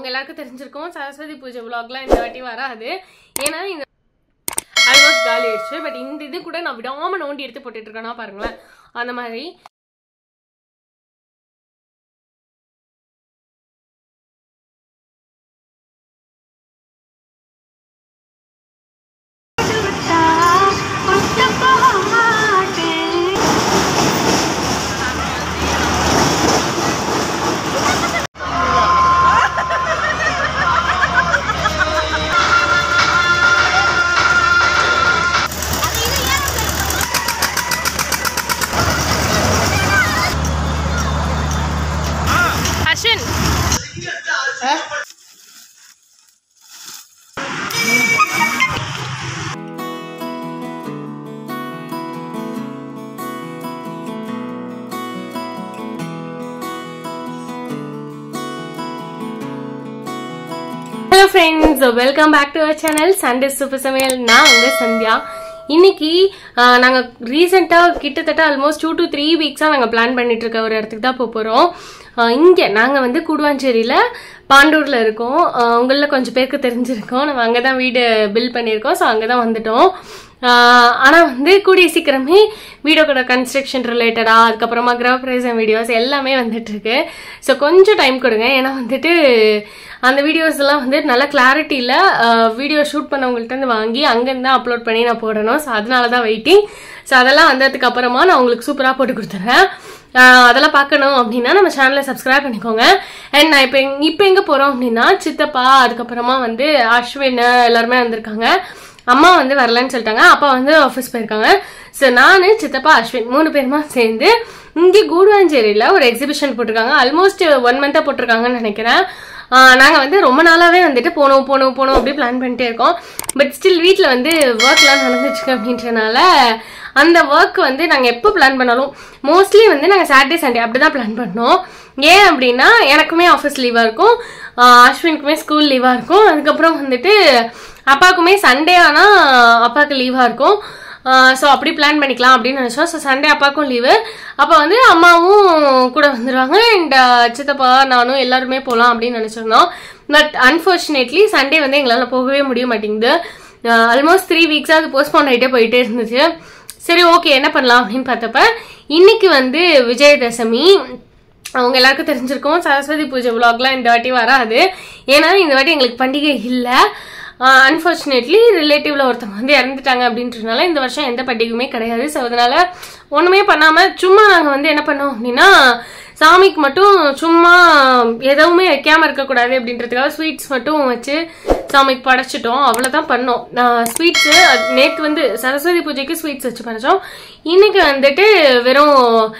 உங்க எல்லாருக்கும் தெரிஞ்சிருக்கும் சரஸ்வதி பூஜை vlogலாம் இந்த வாட்டி வராது. ஏன்னா இந்த ஆல்மோஸ்ட் காலி ஆயிடுச்சு. பட் இந்த இது கூட நான் விடாம நோண்டி எடுத்து போட்டுட்டு இருக்கேன்னா பாருங்களேன். அந்த மாதிரி Hello friends, welcome back to our channel Sunday Super Samayal. நான் உங்க சந்தியா. இன்னைக்கு நாங்க ரீசெண்டா கிட்டத்தட்ட ஆல்மோஸ்ட் 2 to 3 வீக்ஸா நாங்க பிளான் பண்ணிட்டு இருக்க ஒரு இடத்துக்கு தான் போறோம். இங்க நாங்க வந்து குடுவாஞ்சேரியில பாண்டூர்ல இருக்கோம். உங்கள கொஞ்சம் பேருக்கு தெரிஞ்சிருக்கோம். நம்ம அங்க தான் வீடு பில்ட் பண்ணிருக்கோம். சோ அங்க தான் வந்துட்டோம். ஆனா வந்து கூடிய சீக்கிரமே வீடியோட கன்ஸ்ட்ரக்ஷன் ரிலேட்டடா அதுக்கப்புறமா கிரகப்பிரவேசம் வீடியோஸ் எல்லாமே வந்துட்டு இருக்கு. ஸோ கொஞ்சம் டைம் கொடுங்க. ஏன்னா வந்துட்டு அந்த வீடியோஸ் எல்லாம் வந்து நல்ல கிளாரிட்டியில வீடியோ ஷூட் பண்ணவங்கள்ட்ட இருந்து வாங்கி அங்கிருந்து தான் அப்லோட் பண்ணி நான் போடணும். ஸோ அதனாலதான் வெயிட்டிங். ஸோ அதெல்லாம் வந்ததுக்கு அப்புறமா நான் உங்களுக்கு சூப்பரா போட்டு கொடுத்துறேன். அதெல்லாம் பார்க்கணும் அப்படின்னா நம்ம சேனலை சப்ஸ்கிரைப் பண்ணிக்கோங்க. அண்ட் நான் இப்போ எங்க போறோம் அப்படின்னா சித்தப்பா அதுக்கப்புறமா வந்து அஸ்வின் எல்லாருமே வந்திருக்காங்க. அம்மா வந்து வரலன்னு சொல்லிட்டாங்க. அப்பா வந்து ஆஃபீஸ் போயிருக்காங்க. ஸோ நானு சித்தப்பா அஸ்வின் 3 பேருமா சேர்ந்து இங்கே குடுவாஞ்சேரியில ஒரு எக்ஸிபிஷன் போட்டிருக்காங்க. ஆல்மோஸ்ட் 1 மந்தா போட்டிருக்காங்கன்னு நினைக்கிறேன். நாங்க வந்து ரொம்ப நாளாவே வந்துட்டு போனோம் அப்படி பிளான் பண்ணிட்டே இருக்கோம். பட் ஸ்டில் வீட்டுல வந்து ஒர்க் எல்லாம் நடந்துட்டு இருக்கு அப்படின்றனால அந்த ஒர்க் வந்து நாங்க எப்போ பிளான் பண்ணாலும் மோஸ்ட்லி வந்து நாங்க சாட்டர்டே சண்டே அப்படிதான் பிளான் பண்ணோம். ஏன் அப்படின்னா எனக்குமே ஆஃபீஸ் லீவா இருக்கும், அஸ்வினுக்குமே ஸ்கூல் லீவா இருக்கும், அதுக்கப்புறம் வந்துட்டு அப்பாவுக்குமே சண்டே ஆனா அப்பாவுக்கு லீவா இருக்கும். ஸோ அப்படி பிளான் பண்ணிக்கலாம் அப்படின்னு நினைச்சோம். ஸோ சண்டே அப்பாவுக்கும் லீவு, அப்போ வந்து அம்மாவும் கூட வந்துடுவாங்க. அண்ட் சித்தப்பா நானும் எல்லாருமே போகலாம் அப்படின்னு நினைச்சிருந்தோம். பட் அன்ஃபார்ச்சுனேட்லி சண்டே வந்து எங்களால் போகவே முடிய மாட்டேங்குது. ஆல்மோஸ்ட் 3 வீக்ஸாக அது போஸ்ட்போன் ஆகிட்டே போயிட்டே இருந்துச்சு. சரி ஓகே என்ன பண்ணலாம் அப்படின்னு பார்த்தப்ப இன்னைக்கு வந்து விஜயதசமி. அவங்க எல்லாருக்கும் தெரிஞ்சிருக்கும் சரஸ்வதி பூஜை vlogலாம் இந்த வாட்டி வராது. ஏன்னா இந்த வாட்டி எங்களுக்கு பண்டிகை இல்லை. அன்பார்ச்சுனேட்லி ரிலேட்டிவ்ல ஒருத்தவங்க வந்து இறந்துட்டாங்க அப்படின்றதுனால இந்த வருஷம் எந்த பண்டிகையுமே கிடையாது. ஸோ அதனால ஒண்ணுமே பண்ணாம சும்மா நாங்க வந்து என்ன பண்ணோம் அப்படின்னா சாமிக்கு மட்டும் சும்மா எதுவுமே வைக்காம இருக்கக்கூடாது அப்படின்றதுக்காக ஸ்வீட்ஸ் மட்டும் வச்சு சாமிக்கு படைச்சிட்டோம். அவ்வளவுதான் பண்ணோம். ஸ்வீட்ஸ் நேற்று வந்து சரஸ்வதி பூஜைக்கு ஸ்வீட்ஸ் வச்சு படைச்சோம். இன்னைக்கு வந்துட்டு வெறும்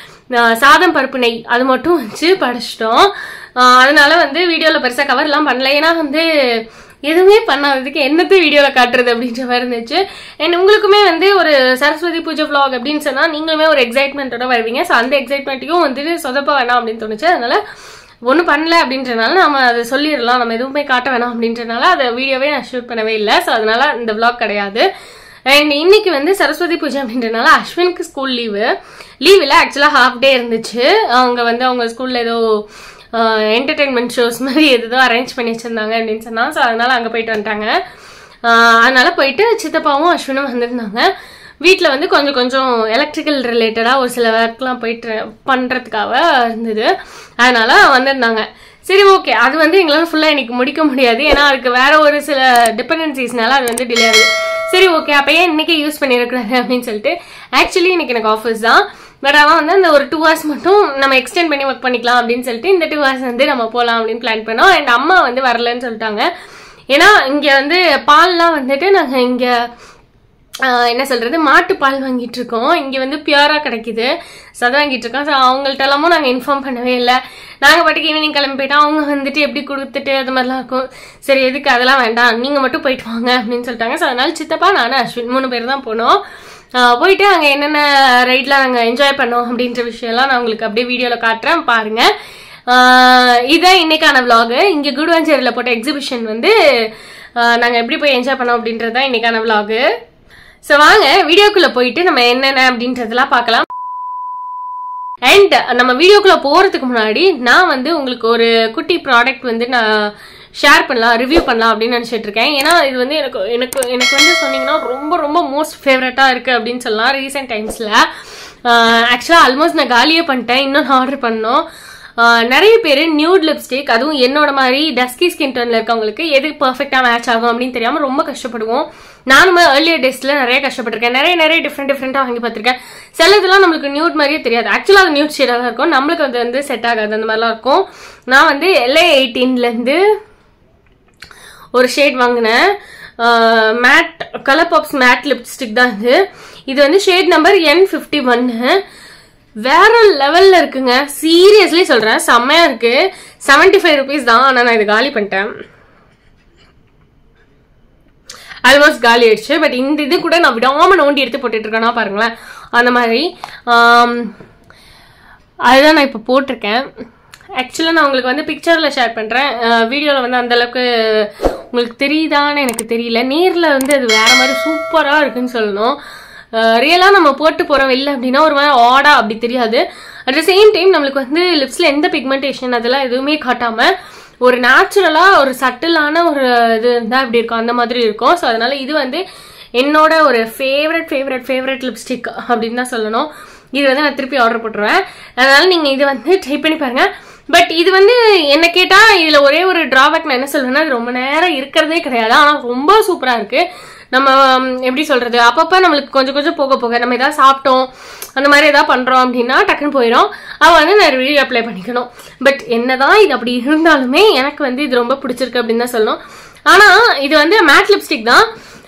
சாதம் பருப்பு நெய் அது மட்டும் வச்சு படைச்சிட்டோம். அதனால வந்து வீடியோல பெருசா கவர் எல்லாம் பண்ணல. ஏன்னா வந்து எதுவுமே பண்ணாததுக்கு என்னத்தை வீடியோல காட்டுறது அப்படின்ற மாதிரி இருந்துச்சு. அண்ட் உங்களுக்குமே வந்து ஒரு சரஸ்வதி பூஜை vlog அப்படின்னு சொன்னா நீங்களுமே ஒரு எக்ஸைட்மெண்ட்டோட வருவீங்க. ஸோ அந்த எக்ஸைட்மெண்ட்டையும் வந்துட்டு சொதப்ப வேணாம் அப்படின்னு தோணுச்சு. அதனால ஒன்றும் பண்ணல அப்படின்றனால நம்ம அதை சொல்லிடலாம், நம்ம எதுவுமே காட்ட வேணாம் அப்படின்றனால அதை வீடியோவே நான் ஷூட் பண்ணவே இல்லை. ஸோ அதனால இந்த vlog கிடையாது. அண்ட் இன்னைக்கு வந்து சரஸ்வதி பூஜை அப்படின்றனால அஸ்வினுக்கு ஸ்கூல் லீவில் ஆக்சுவலா ஹாஃப் டே இருந்துச்சு. அவங்க வந்து அவங்க ஸ்கூல்ல ஏதோ என்டர்டைன்மெண்ட் ஷோஸ் மாதிரி எதோ அரேஞ்ச் பண்ணி வச்சிருந்தாங்க அப்படின்னு சொன்னா. ஸோ அதனால அங்கே போயிட்டு வந்துட்டாங்க. அதனால போயிட்டு சித்தப்பாவும் அஸ்வினும் வந்திருந்தாங்க. வீட்டில் வந்து கொஞ்சம் எலக்ட்ரிக்கல் ரிலேட்டடா ஒரு சில ஒர்க்லாம் போயிட்டு பண்றதுக்காக இருந்தது. அதனால வந்திருந்தாங்க. சரி ஓகே அது வந்து எங்களால் ஃபுல்லாக இன்னைக்கு முடிக்க முடியாது. ஏன்னா அதுக்கு வேற ஒரு சில டிபெண்டன்சிஸ்னால அது வந்து டிலே ஆகுது. சரி ஓகே அப்ப ஏன் இன்னைக்கே யூஸ் பண்ணிருக்கிறாங்க அப்படின்னு சொல்லிட்டு ஆக்சுவலி இன்னைக்கு எனக்கு ஆஃபீஸ் தான். பட் ஆனால் வந்து அந்த ஒரு 2 hours மட்டும் நம்ம எக்ஸ்டெண்ட் பண்ணி ஒர்க் பண்ணிக்கலாம் அப்படின்னு சொல்லிட்டு இந்த 2 hours வந்து நம்ம போகலாம் அப்படின்னு பிளான் பண்ணோம். அண்ட் அம்மா வந்து வரலன்னு சொல்லிட்டாங்க. ஏன்னா இங்க வந்து பால்லாம் வந்துட்டு நாங்க இங்க என்ன சொல்றது மாட்டு பால் வாங்கிட்டு இருக்கோம். இங்க வந்து பியூரா கிடைக்குது. சதை வாங்கிட்டு இருக்கோம். ஸோ அவங்கள்ட்ட எல்லாமும் நாங்க இன்ஃபார்ம் பண்ணவே இல்லை. நாங்க பாட்டுக்கு ஈவினிங் கிளம்பி போயிட்டோம். அவங்க வந்துட்டு எப்படி கொடுத்துட்டு அது மாதிரிலாம் இருக்கும். சரி எதுக்கு அதெல்லாம் வேண்டாம், நீங்க மட்டும் போயிட்டு வாங்க அப்படின்னு சொல்லிட்டாங்க. ஸோ அதனால சித்தப்பா நானும் அஸ்வின் 3 பேர் தான் போனோம். போயிட்டு அங்க என்னென்ன ரைட்லாம் நாங்க என்ஜாய் பண்ணோம் அப்படின்ற விஷயம்லாம் நான் உங்களுக்கு அப்படியே வீடியோல காட்டுறேன் பாருங்க. இதான் இன்னைக்கான vlog. இங்க குடுவாஞ்சேரியில போட்ட எக்ஸிபிஷன் வந்து நாங்க எப்படி போய் என்ஜாய் பண்ணோம் அப்படின்றதுதான் இன்னைக்கான vlog. சோ வாங்க வீடியோக்குள்ள போயிட்டு நம்ம என்னென்ன அப்படின்றதெல்லாம் பார்க்கலாம். அண்ட் நம்ம வீடியோக்குள்ள போறதுக்கு முன்னாடி நான் வந்து உங்களுக்கு ஒரு குட்டி ப்ராடக்ட் வந்து நான் ஷேர் பண்ணலாம், ரிவ்யூ பண்ணலாம் அப்படின்னு நினச்சிட்டு இருக்கேன். ஏன்னா இது வந்து எனக்கு எனக்கு எனக்கு வந்து சொன்னீங்கன்னா ரொம்ப ரொம்ப மோஸ்ட் ஃபேவரட்டாக இருக்குது அப்படின்னு சொல்லலாம் ரீசெண்ட் டைம்ஸில். ஆக்சுவலாக ஆல்மோஸ்ட் நான் காலியே பண்ணிட்டேன், இன்னும் ஆர்டர் பண்ணோம். நிறைய பேர் நியூட் லிப்ஸ்டிக், அதுவும் என்னோட மாதிரி டஸ்கி ஸ்கின் டோன்ல இருக்கவங்களுக்கு எது பர்ஃபெக்டாக மேட்ச் ஆகும் அப்படின்னு தெரியாமல் ரொம்ப கஷ்டப்படுவோம். நானுமே ஏர்லியர் டேஸ்ல நிறைய கஷ்டப்பட்டிருக்கேன். நிறைய டிஃப்ரெண்டாக வாங்கி பார்த்துருக்கேன். சில இதெல்லாம் நம்மளுக்கு நியூட் மாதிரியே தெரியாது. ஆக்சுவலாக அது நியூட் ஷேடாக தான் இருக்கும், நம்மளுக்கு அது வந்து செட் ஆகாது, அந்த மாதிரிலாம் இருக்கும். நான் வந்து LA 18லேருந்து ஒரு ஷேட் வாங்கினேன், matte colour pops matte lipstick தான் இது. இது வந்து ஷேட் நம்பர் N51. வேற லெவல்ல இருக்குங்க, சீரியஸ்லி சொல்றேன், செம்மையா இருக்கு. 75 rupees தான். ஆனா நான் இது காலி பண்ணிட்டேன், ஆல்மோஸ்ட் காலி ஆயிடுச்சு. பட் இந்த இது கூட நான் விடாம நோண்டி எடுத்து போட்டுட்டு இருக்கேன்னா பாருங்களேன், அந்த மாதிரி. அதுதான் நான் இப்போ போட்டிருக்கேன். ஆக்சுவலாக நான் உங்களுக்கு வந்து பிக்சரில் ஷேர் பண்ணுறேன், வீடியோவில் வந்து அந்தளவுக்கு உங்களுக்கு தெரியுதான்னு எனக்கு தெரியல. நேரில் வந்து அது வேற மாதிரி சூப்பராக இருக்குன்னு சொல்லணும். ரியலாக நம்ம போட்டு போகிறோம் வெளில அப்படின்னா ஒரு மாதிரி ஆடா அப்படி தெரியாது. அட் த சேம் டைம் நம்மளுக்கு வந்து லிப்ஸில் எந்த பிக்மெண்டேஷன் அதெல்லாம் எதுவுமே காட்டாமல் ஒரு நேச்சுரலாக ஒரு சட்டிலான ஒரு இது இருந்தால் அப்படி இருக்கும், அந்த மாதிரி இருக்கும். ஸோ அதனால இது வந்து என்னோட ஒரு ஃபேவரட் லிப்ஸ்டிக் அப்படின்னு தான் சொல்லணும். இது வந்து நான் திருப்பி ஆர்டர் போட்டுருவேன். அதனால நீங்கள் இது வந்து ட்ரை பண்ணி பாருங்க. பட் இது வந்து என்ன கேட்டால் இதில் ஒரே ஒரு டிராபேக் நான் என்ன சொல்லுவேன்னா, இது ரொம்ப நேரம் இருக்கிறதே கிடையாது. ஆனால் ரொம்ப சூப்பராக இருக்குது. நம்ம எப்படி சொல்றது, அப்பப்போ நம்மளுக்கு கொஞ்சம் போக நம்ம ஏதாவது சாப்பிட்டோம் அந்த மாதிரி ஏதாவது பண்றோம் அப்படின்னா டக்குன்னு போயிடும். அவ வந்து நான் ரிவ்யூ அப்ளை பண்ணிக்கணும். பட் என்னதான் இது அப்படி இருந்தாலுமே எனக்கு வந்து இது ரொம்ப பிடிச்சிருக்கு அப்படின்னு தான் சொல்லணும். ஆனா இது வந்து மேட் லிப்ஸ்டிக் தான்.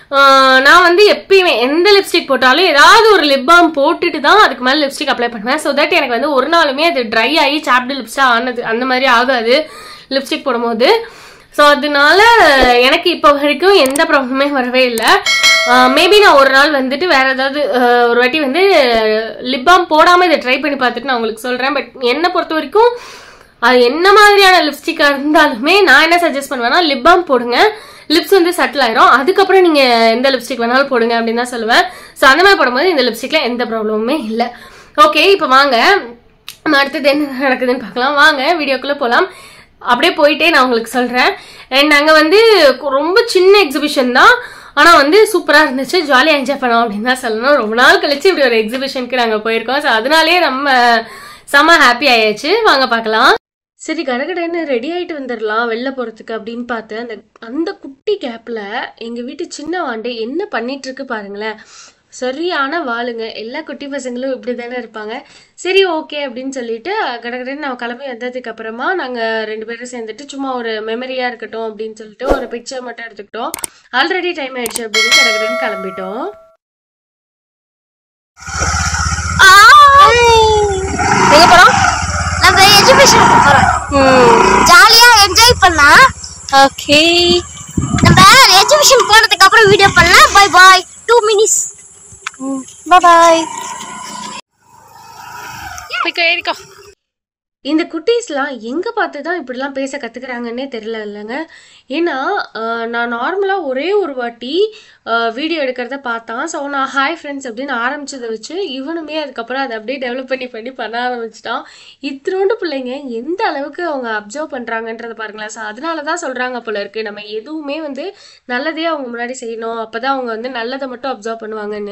நான் வந்து எப்பயுமே எந்த லிப்ஸ்டிக் போட்டாலும் ஏதாவது ஒரு லிப் பாம் போட்டுட்டு தான் அதுக்கு மேலே லிப்ஸ்டிக் அப்ளை பண்ணுவேன். ஸோ தட் எனக்கு வந்து ஒரு நாளுமே அது ட்ரை ஆகி சாப்டு லிப்ஸ்டா ஆனது அந்த மாதிரி ஆகாது லிப்ஸ்டிக் போடும்போது. ஸோ அதனால எனக்கு இப்போ வரைக்கும் எந்த ப்ராப்ளமே வரவே இல்லை. மேபி நான் ஒரு நாள் வந்துட்டு வேற ஏதாவது ஒரு வாட்டி வந்து லிப் பாம் போடாமல் இதை ட்ரை பண்ணி பார்த்துட்டு நான் உங்களுக்கு சொல்கிறேன். பட் என்னை பொறுத்த வரைக்கும் அது என்ன மாதிரியான லிப்ஸ்டிக்காக இருந்தாலுமே நான் என்ன சஜஸ்ட் பண்ணுவேன்னா, லிப் பாம் போடுங்க, லிப்ஸ் வந்து செட்டில் ஆயிரும், அதுக்கப்புறம் நீங்கள் எந்த லிப்ஸ்டிக் வேணாலும் போடுங்க அப்படின்னு தான் சொல்லுவேன். ஸோ அந்த மாதிரி போடும்போது இந்த லிப்ஸ்டிக்கில் எந்த ப்ராப்ளமுமே இல்லை. ஓகே, இப்போ வாங்க அடுத்தது என்ன நடக்குதுன்னு பார்க்கலாம். வாங்க வீடியோக்குள்ளே போகலாம். அப்படியே போயிட்டே நான் உங்களுக்கு சொல்கிறேன். அண்ட் அங்கே வந்து ரொம்ப சின்ன எக்ஸிபிஷன் தான், ஆனால் வந்து சூப்பராக இருந்துச்சு, ஜாலியாக என்ஜாய் பண்ணோம் அப்படின்னு தான் சொல்லணும். ரொம்ப நாள் கழிச்சு இப்படி ஒரு எக்ஸிபிஷனுக்கு நாங்கள் போயிருக்கோம். ஸோ அதனாலே நம்ம செம்ம ஹாப்பி ஆயாச்சு. வாங்க பார்க்கலாம். சரி, கடகடன்னு ரெடி ஆகிட்டு வந்துடலாம் வெளில போகிறதுக்கு அப்படின்னு பார்த்தேன். அந்த குட்டி கேப்பில் எங்கள் வீட்டு சின்ன வாண்டே என்ன பண்ணிட்டு இருக்கு பாருங்களேன். சரியான வாளுங்க, எல்லா குட்டி பசங்களும் இப்படி தானே இருப்பாங்க. சரி ஓகே அப்படின்னு சொல்லிட்டு கடகடன்னு நான் கிளம்பி வந்ததுக்கு அப்புறமா நாங்கள் 2 பேரும் சேர்ந்துட்டு சும்மா ஒரு மெமரியாக இருக்கட்டும் அப்படின்னு சொல்லிட்டு ஒரு பிக்சர் மட்டும் எடுத்துக்கிட்டோம். ஆல்ரெடி டைம் ஆயிடுச்சு அப்படின்னு கடகடன்னு கிளம்பிட்டோம். எங்க போறோம்? நம்ம எஜுகேஷனுக்கு போறோம். ஜாலியா என்ஜாய் பண்ணலாம். ஓகே, நம்ம எஜுகேஷன் போனதுக்கு அப்புறம் வீடியோ பண்ணலாம். Bye bye. 2 minutes. Bye bye. ஏறிக்கோ. இந்த குட்டீஸ்லாம் எங்கே பார்த்து தான் இப்படிலாம் பேச கற்றுக்குறாங்கன்னே தெரியல இல்லைங்க. ஏன்னா நான் நார்மலாக ஒரே ஒரு வாட்டி வீடியோ எடுக்கிறத பார்த்தான். ஸோ நான் ஹாய் ஃப்ரெண்ட்ஸ் அப்படின்னு ஆரம்பிச்சதை வச்சு இவனுமே அதுக்கப்புறம் அதை அப்படியே டெவலப் பண்ணி ஆரம்பிச்சிட்டான். இத்தினோண்டு பிள்ளைங்க எந்த அளவுக்கு அவங்க அப்சர்வ் பண்ணுறாங்கன்றதை பாருங்களேன். ஸோ அதனால தான் சொல்கிறாங்க போல இருக்குது, நம்ம எதுவுமே வந்து நல்லதே அவங்க முன்னாடி செய்யணும், அப்போ தான் அவங்க வந்து நல்லதை மட்டும் அப்சர்வ் பண்ணுவாங்கன்னு.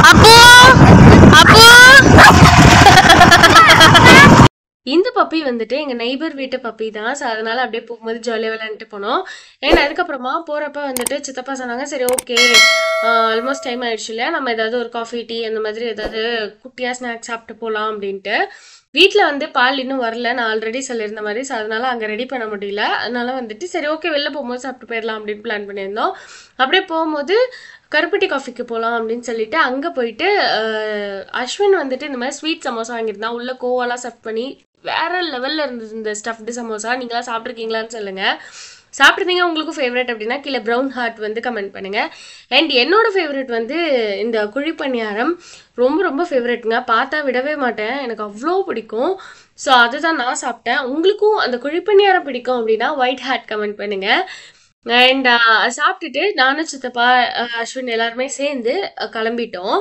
இந்த பப்பி வந்துட்டு எங்கள் நெய்பர் வீட்டு பப்பி தான். ஸோ அதனால் அப்படியே போகும்போது ஜாலியாக விளையாண்டுட்டு போனோம். ஏன்னா அதுக்கப்புறமா போகிறப்ப வந்துட்டு சித்தப்பா சொன்னாங்க, சரி ஓகே ஆல்மோஸ்ட் டைம் ஆயிடுச்சு இல்லையா, நம்ம ஏதாவது ஒரு காஃபி டீ அந்த மாதிரி ஏதாவது குட்டியாக ஸ்நாக்ஸ் சாப்பிட்டு போகலாம் அப்படின்ட்டு. வீட்டில் வந்து பால் இன்னும் வரல, நான் ஆல்ரெடி சொல்லியிருந்த மாதிரி. ஸோ அதனால் அங்கே ரெடி பண்ண முடியல. அதனால வந்துட்டு சரி ஓகே வெளில போகும்போது சாப்பிட்டு போயிடலாம் அப்படின்னு பிளான் பண்ணியிருந்தோம். அப்படியே போகும்போது கருப்பட்டி காஃபிக்கு போகலாம் அப்படின்னு சொல்லிட்டு அங்கே போயிட்டு அஸ்வின் வந்துட்டு இந்த மாதிரி ஸ்வீட் சமோசா வாங்கியிருந்தான். உள்ள கோவாலாம் ஸ்டஃப் பண்ணி வேற லெவலில் இருந்தது இந்த ஸ்டஃப்டு சமோசா. நீங்களாம் சாப்பிட்ருக்கீங்களான்னு சொல்லுங்கள். சாப்பிட்ருந்தீங்க உங்களுக்கும் ஃபேவரட் அப்படின்னா கீழே ப்ரௌன் ஹார்ட் வந்து கமெண்ட் பண்ணுங்கள். அண்ட் என்னோட ஃபேவரட் வந்து இந்த குழிப்பணியாரம் ரொம்ப ரொம்ப ஃபேவரட்டுங்க. பார்த்தா விடவே மாட்டேன், எனக்கு அவ்வளோ பிடிக்கும். ஸோ அதுதான் நான் சாப்பிட்டேன். உங்களுக்கும் அந்த குழிப்பணியாரம் பிடிக்கும் அப்படின்னா ஒயிட் ஹார்ட் கமெண்ட் பண்ணுங்கள். அண்ட் சாப்பிட்டுட்டு நானும் சித்தப்பா அஸ்வின் எல்லாருமே சேர்ந்து கிளம்பிட்டோம்.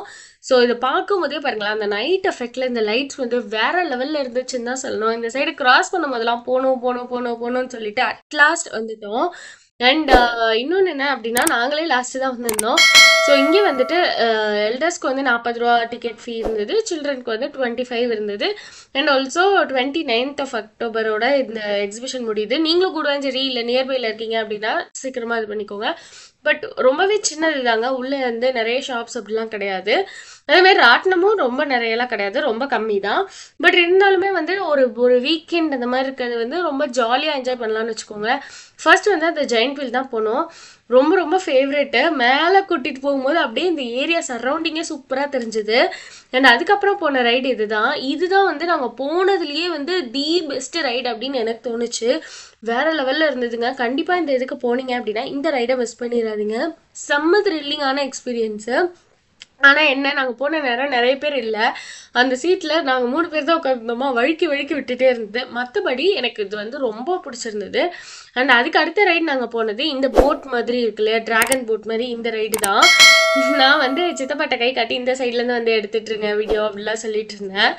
ஸோ இதை பார்க்கும்போதே பாருங்களேன், அந்த நைட் எஃபெக்ட்ல இந்த லைட்ஸ் வந்து வேற லெவல்ல இருந்துச்சுன்னு தான் சொல்லணும். இந்த சைடு கிராஸ் பண்ணும் போதெல்லாம் போகணும்னு சொல்லிட்டு அட்லாஸ்ட் வந்துட்டோம். அண்ட் இன்னொன்று என்ன அப்படின்னா, நாங்களே லாஸ்ட்டு தான் வந்திருந்தோம். ஸோ இங்கே வந்துட்டு எல்டர்ஸ்க்கு வந்து 40 ரூபா டிக்கெட் ஃபீ இருந்தது, சில்ட்ரனுக்கு வந்து 25 இருந்தது. And also 29th of October இந்த எக்ஸிபிஷன் முடியுது. நீங்களும் குடுவாஞ்சேரி இல்லை நியர்பையில் இருக்கீங்க அப்படின்னா சீக்கிரமாக இது பண்ணிக்கோங்க. பட் ரொம்பவே சின்னது தாங்க, உள்ளே வந்து நிறைய ஷாப்ஸ் அப்படிலாம் கிடையாது. அதேமாதிரி ராட்டினமும் ரொம்ப நிறையலாம் கிடையாது, ரொம்ப கம்மி தான். பட் இருந்தாலுமே வந்து ஒரு வீக்கெண்ட் அந்த மாதிரி இருக்கிறது வந்து ரொம்ப ஜாலியாக என்ஜாய் பண்ணலான்னு வச்சுக்கோங்க. ஃபர்ஸ்ட் வந்து அந்த ஜெயின்ட் வீல் தான் போனோம், ரொம்ப ரொம்ப ஃபேவரெட்டு. மேலே கூட்டிகிட்டு போகும்போது அப்படியே இந்த ஏரியா சரௌண்டிங்கே சூப்பராக தெரிஞ்சுது. அண்ட் அதுக்கப்புறம் போன ரைடு இதுதான் வந்து நாங்கள் போனதுலேயே வந்து தி பெஸ்ட் ரைடு அப்படின்னு எனக்கு தோணுச்சு. வேற லெவலில் இருந்ததுங்க. கண்டிப்பாக இந்த இதுக்கு போனீங்க அப்படின்னா இந்த ரைடை மிஸ் பண்ணிடாதீங்க. செம்ம த்ரில்லிங்கான எக்ஸ்பீரியன்ஸு. ஆனால் என்ன, நாங்கள் போன நேரம் நிறைய பேர் இல்லை, அந்த சீட்டில் நாங்கள் 3 பேர் தான் உட்காந்துருந்தோமா, வழுக்கி விட்டுட்டே இருந்தது. மற்றபடி எனக்கு இது வந்து ரொம்ப பிடிச்சிருந்தது. அண்ட் அதுக்கு அடுத்த ரைடு நாங்கள் போனது இந்த போட் மாதிரி இருக்கு இல்லையா, டிராகன் போட் மாதிரி, இந்த ரைடு தான். நான் வந்து சித்தப்பாட்ட கை காட்டி இந்த சைட்லேருந்து வந்து எடுத்துட்டு இருங்க வீடியோ அப்படிலாம் சொல்லிட்டு இருந்தேன்.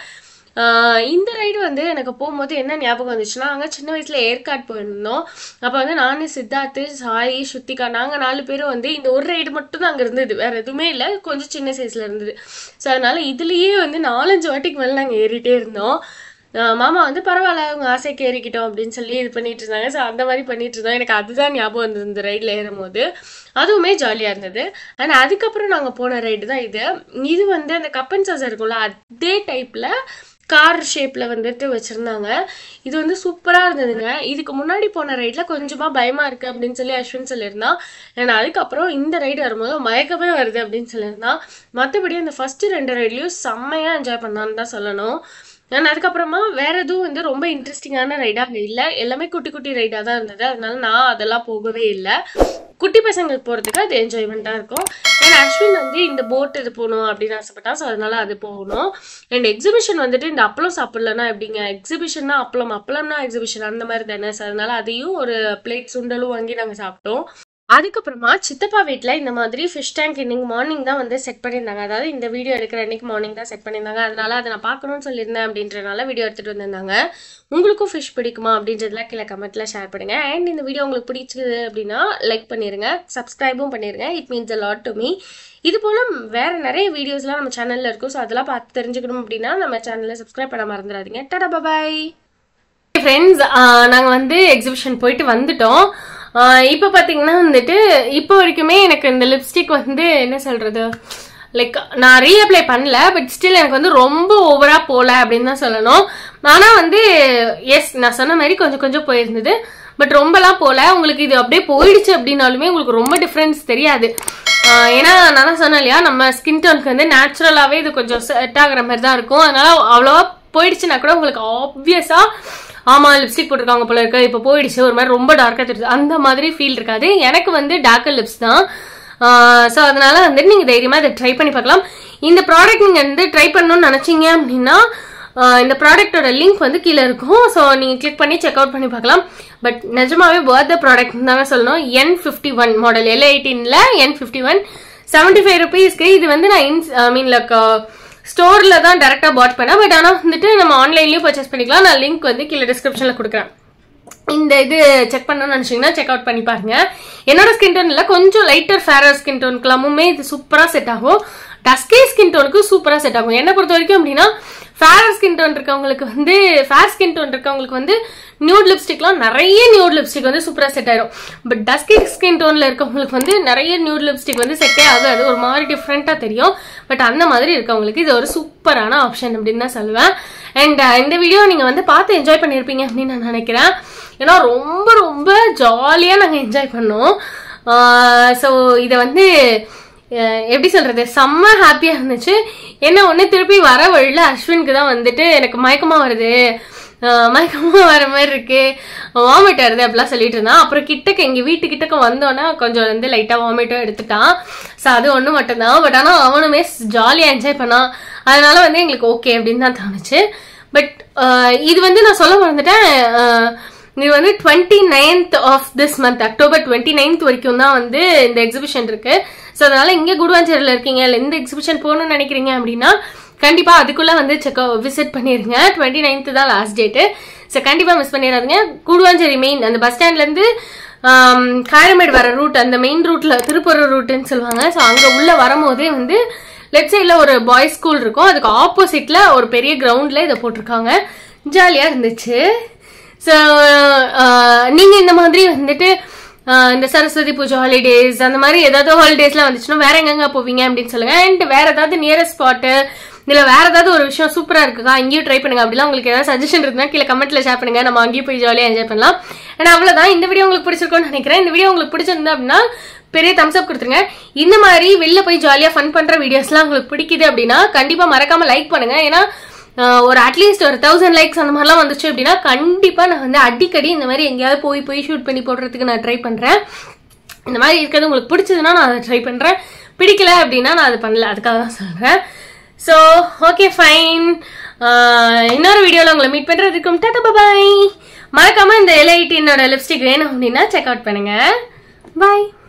இந்த ரைடு வந்து எனக்கு போகும்போது என்ன ஞாபகம் வந்துச்சுன்னா, நாங்கள் சின்ன வயசில் ஏற்காடு போயிருந்தோம். அப்போ வந்து நான், சித்தார்த்து, சாய், ஸ்ருத்திகா, நாங்கள் 4 பேரும் வந்து இந்த ஒரு ரைடு மட்டும் தான் அங்கே இருந்தது, வேறு எதுவுமே இல்லை, கொஞ்சம் சின்ன சைஸில் இருந்தது. ஸோ அதனால் இதுலேயே வந்து 4-5 வாட்டிக்கு மேலே நாங்கள் ஏறிட்டே இருந்தோம். மாமா வந்து பரவாயில்ல அவங்க ஆசைக்கு ஏறிக்கிட்டோம் அப்படின்னு சொல்லி இது பண்ணிட்டு இருந்தாங்க. ஸோ அந்த மாதிரி பண்ணிட்டு இருந்தோம். எனக்கு அதுதான் ஞாபகம் வந்தது இந்த ரைடில் ஏறும்போது, அதுவுமே ஜாலியாக இருந்தது. ஆனால் அதுக்கப்புறம் நாங்கள் போன ரைடு தான் இது வந்து அந்த கப் அண்ட் சாசர் இருக்கும்ல, அதே டைப்பில் கார் ஷேப்பில் வந்துட்டு வச்சுருந்தாங்க. இது வந்து சூப்பராக இருந்ததுங்க. இதுக்கு முன்னாடி போன ரைடில் கொஞ்சமாக பயமாக இருக்குது அப்படின்னு சொல்லி அஸ்வின் சொல்லியிருந்தான். ஏன்னா அதுக்கப்புறம் இந்த ரைடு வரும்போது மயக்கமே வருது அப்படின்னு சொல்லியிருந்தான். மற்றபடி அந்த ஃபஸ்ட்டு 2 ரைட்லேயும் செம்மையாக என்ஜாய் பண்ணான்னு தான் சொல்லணும். நான் அதுக்கப்புறமா வேறு எதுவும் வந்து ரொம்ப இன்ட்ரெஸ்டிங்கான ரைடாக இல்லை, எல்லாமே குட்டி குட்டி ரைடாக தான் இருந்தது. அதனால நான் அதெல்லாம் போகவே இல்லை. குட்டி பசங்களுக்கு போகிறதுக்கு அது என்ஜாய்மெண்ட்டாக இருக்கும். ஏன்னா அஸ்வின் வந்து இந்த போட் இது போகணும் அப்படின்னு ஆசைப்பட்டான். ஸோ அதனால அது போகணும். அண்ட் எக்ஸிபிஷன் வந்துட்டு இந்த அப்பளம் சாப்பிட்லன்னா எப்படிங்க, எக்ஸிபிஷன்னா அப்பளம்னா எக்ஸிபிஷன் அந்த மாதிரி தானே. ஸோ அதனால அதையும் ஒரு பிளேட் சுண்டலும் வாங்கி நாங்கள் சாப்பிட்டோம். அதுக்கப்புறமா சித்தப்பா வீட்டில் இந்த மாதிரி ஃபிஷ் டேங்க் இன்னைக்கு மார்னிங் தான் வந்து செட் பண்ணியிருந்தாங்க. அதாவது இந்த வீடியோ எடுக்கிற அன்னைக்கு மார்னிங் தான் செட் பண்ணியிருந்தாங்க. அதனால அதை நான் பார்க்கணும்னு சொல்லியிருந்தேன் அப்படின்றனால வீடியோ எடுத்துகிட்டு வந்திருந்தாங்க. உங்களுக்கும் ஃபிஷ் பிடிக்குமா அப்படின்றதுலாம் கீழே கமெண்ட்டில் ஷேர் பண்ணுங்கள். அண்ட் இந்த வீடியோ உங்களுக்கு பிடிச்சது அப்படின்னா லைக் பண்ணிடுங்க, சப்ஸ்கிரைபும் பண்ணிடுங்க. It means a lot to me. இது போல் வேறு நிறைய வீடியோஸ்லாம் நம்ம சேனலில் இருக்கும். ஸோ அதெல்லாம் பார்த்து தெரிஞ்சுக்கணும் அப்படின்னா நம்ம சேனலில் சப்ஸ்கிரைப் பண்ண மறந்துடாதீங்க. Tata bye friends. நாங்கள் வந்து எக்ஸிபிஷன் போயிட்டு வந்துட்டோம். இப்போ பார்த்தீங்கன்னா வந்துட்டு இப்போ வரைக்குமே எனக்கு இந்த லிப்ஸ்டிக் வந்து என்ன சொல்கிறது, லைக் நான் ரீஅப்ளை பண்ணல, பட் ஸ்டில் எனக்கு வந்து ரொம்ப ஓவராக போகல அப்படின்னு தான் சொல்லணும். ஆனால் வந்து எஸ் நான் சொன்ன மாதிரி கொஞ்சம் கொஞ்சம் போயிருந்தது, பட் ரொம்பலாம் போகல. உங்களுக்கு இது அப்படியே போயிடுச்சு அப்படின்னாலுமே உங்களுக்கு ரொம்ப டிஃப்ரென்ஸ் தெரியாது. ஏன்னா நான் தான் சொன்னேன் இல்லையா, நம்ம ஸ்கின் டோனுக்கு வந்து நேச்சுரலாகவே இது கொஞ்சம் செட் ஆகிற மாதிரி தான் இருக்கும். அதனால அவ்வளோவா போயிடுச்சுன்னா கூட உங்களுக்கு ஆப்வியஸாக ஆமாம் லிப்ஸ்டிக் போட்டிருக்காங்க போல இருக்கு, இப்போ போயிடுச்சு, ஒரு மாதிரி ரொம்ப டார்க்காக தெரியுது, அந்த மாதிரி ஃபீல் இருக்காது. எனக்கு வந்து டார்க்கர் லிப்ஸ் தான். ஸோ அதனால வந்துட்டு நீங்கள் தைரியமாக இதை ட்ரை பண்ணி பார்க்கலாம். இந்த ப்ராடக்ட் நீங்கள் வந்து ட்ரை பண்ணணும்னு நினச்சிங்க அப்படின்னா இந்த ப்ராடக்டோட லிங்க் வந்து கீழே இருக்கும். ஸோ நீங்கள் கிளிக் பண்ணி செக் அவுட் பண்ணி பார்க்கலாம். பட் நிஜமாவே வர்த் ப்ராடக்ட் தாங்க சொல்லணும். N51 model, L18ல N51 75 rupeesக்கு. இது வந்து நான் லைக் ஸ்டோரில் தான் டேரெக்டாக பாட் பண்ணேன். பட் ஆனால் வந்துட்டு நம்ம ஆன்லைன்லேயும் பர்ச்சேஸ் பண்ணிக்கலாம். நான் லிங்க் வந்து கீழே டிஸ்கிரிப்ஷனில் கொடுக்குறேன். இந்த இது செக் பண்ணணும்னு நினச்சிங்கன்னா செக் அவுட் பண்ணி பாருங்க. என்னோட ஸ்கின் டோன் இல்லை, கொஞ்சம் லைட்டர் ஃபேரர் ஸ்கின் டோனுக்குலாமுமே இது சூப்பராக செட் ஆகும். டஸ்கி ஸ்கின் டோனுக்கு சூப்பராக செட் ஆகும். என்னை பொறுத்த வரைக்கும் அப்படின்னா ஃபேர் ஸ்கின் டோன் இருக்கவங்களுக்கு வந்து நியூட் லிப்ஸ்டிக்லாம் நிறைய நியூட் லிப்ஸ்டிக் வந்து சூப்பராக செட் ஆயிடும். பட் டஸ்கி ஸ்கின் டோனில் இருக்கவங்களுக்கு வந்து நிறைய நியூட் லிப்ஸ்டிக் வந்து செட்டே ஆகாது, ஒரு மாதிரி டிஃப்ரெண்ட்டாக தெரியும். பட் அந்த மாதிரி இருக்கவங்களுக்கு இது ஒரு சூப்பரான ஆப்ஷன் அப்படின்னு தான் சொல்லுவேன். அண்ட் இந்த வீடியோ நீங்கள் வந்து பார்த்து என்ஜாய் பண்ணியிருப்பீங்க அப்படின்னு நான் நினைக்கிறேன். ஏன்னா ரொம்ப ரொம்ப ஜாலியாக நாங்கள் என்ஜாய் பண்ணோம். ஸோ இதை வந்து எப்படி சொல்றது, செம்ம ஹாப்பியா இருந்துச்சு. என்ன ஒண்ணு திருப்பி வர வழியில அஸ்வினுக்கு தான் வந்துட்டு எனக்கு மயக்கமா வர மாதிரி இருக்கு, வாமிட் வருது அப்படிலாம் சொல்லிட்டு இருந்தான். அப்புறம் எங்க வீட்டுக்கிட்டக்க வந்தோன்னா கொஞ்சம் வந்து லைட்டா வாமிட்டும் எடுத்துட்டான். ஸோ அது ஒண்ணு மட்டும்தான். பட் ஆனா அவனுமே ஜாலியா என்ஜாய் பண்ணான். அதனால வந்து எங்களுக்கு ஓகே அப்படின்னு தான் தோணுச்சு. பட் இது வந்து நான் சொல்ல மறந்துட்டேன், இது வந்து 29th of this month, October 29th வரைக்கும் தான் வந்து இந்த எக்ஸிபிஷன் இருக்கு. ஸோ அதனால இங்க குடுவாஞ்சேரியில இருக்கீங்க, இல்லை இந்த எக்ஸிபிஷன் போகணும்னு நினைக்கிறீங்க அப்படின்னா கண்டிப்பா அதுக்குள்ள வந்து விசிட் பண்ணிருங்க. 29th தான் லாஸ்ட் டேட்டு. ஸோ கண்டிப்பா மிஸ் பண்ணிடாதீங்க. குடுவாஞ்சேரி மெயின் அந்த பஸ் ஸ்டாண்ட்ல இருந்து காயமேடு வர ரூட், அந்த மெயின் ரூட்ல திருப்பூர் ரூட்னு சொல்லுவாங்க. ஸோ அங்க உள்ள வரும்போதே வந்து லெஃப்ட் சைட்ல ஒரு பாய்ஸ் ஸ்கூல் இருக்கும், அதுக்கு ஆப்போசிட்ல ஒரு பெரிய கிரவுண்ட்ல இதை போட்டிருக்காங்க. ஜாலியா இருந்துச்சு. ஸோ நீங்க இந்த மாதிரி வந்துட்டு இந்த சரஸ்வதி பூஜை ஹாலிடேஸ் அந்த மாதிரி ஏதாவது ஹாலிடேஸ்லாம் வந்துச்சுன்னா வேற எங்கெங்க போவீங்க அப்படின்னு சொல்லுங்க. அண்ட் வேற ஏதாவது நியரஸ்ட் ஸ்பாட்டு இதுல வேற ஏதாவது ஒரு விஷயம் சூப்பரா இருக்குக்கா இங்கேயும் ட்ரை பண்ணுங்க அப்படிலாம் உங்களுக்கு ஏதாவது சஜஷன் இருந்தா கீழே கமெண்ட்ல ஷேர் பண்ணுங்க, நம்ம அங்கேயும் போய் ஜாலியா என்ஜாய் பண்ணலாம். அண்ட் அவ்வளவுதான், இந்த வீடியோ உங்களுக்கு பிடிச்சிருக்கும்னு நினைக்கிறேன். இந்த வீடியோ உங்களுக்கு பிடிச்சிருந்தா அப்படின்னா பெரிய தம்ஸ் அப் கொடுத்துருங்க. இந்த மாதிரி வெளில போய் ஜாலியா ஃபன் பண்ற வீடியோஸ்லாம் உங்களுக்கு பிடிக்குது அப்படின்னா கண்டிப்பா மறக்காம லைக் பண்ணுங்க. ஏன்னா ஒரு அட்லீஸ்ட் ஒரு 1000 லைக்ஸ் அந்த மாதிரிலாம் வந்துச்சு அப்படின்னா கண்டிப்பா நான் வந்து அடிக்கடி இந்த மாதிரி எங்கேயாவது போய் ஷூட் பண்ணி போடுறதுக்கு நான் ட்ரை பண்றேன். இந்த மாதிரி இருக்கிறது உங்களுக்கு பிடிச்சதுன்னா நான் அதை ட்ரை பண்றேன், பிடிக்கல அப்படின்னா நான் அதை பண்ணல, அதுக்காக தான் சொல்றேன். ஸோ ஓகே ஃபைன், இன்னொரு வீடியோவில் உங்களை மீட் பண்றதுக்கும் டாடா பாய். மறக்காம இந்த L18 லிப்ஸ்டிக் வேணும் அப்படின்னா செக் அவுட் பண்ணுங்க. பாய்.